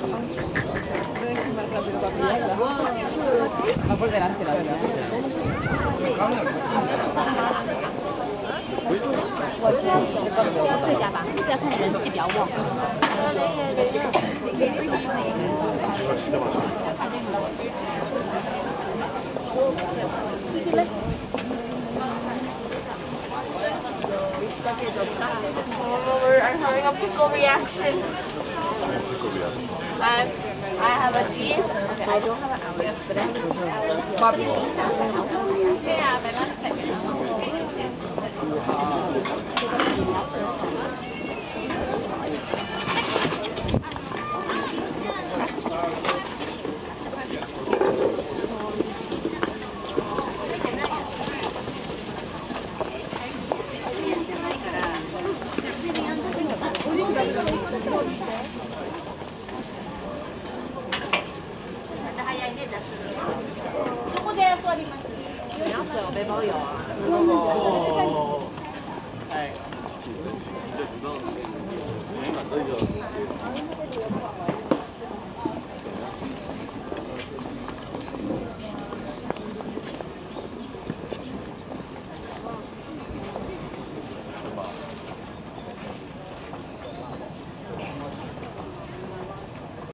Va por delante la verdad. 这家吧，这家看人气比较旺。 I'm having a pickle reaction. I have a tea. Okay, I don't have an omelet, but I have a barbecue. Yeah, but I'm second.